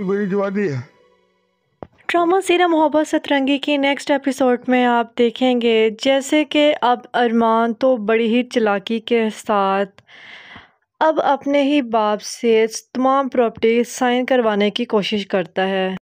मेरी जवानी है। ड्रामा सीरियल मोहब्बत सतरंगी की नेक्स्ट एपिसोड में आप देखेंगे जैसे कि अब अरमान तो बड़ी ही चालाकी के साथ अब अपने ही बाप से तमाम प्रॉपर्टी साइन करवाने की कोशिश करता है।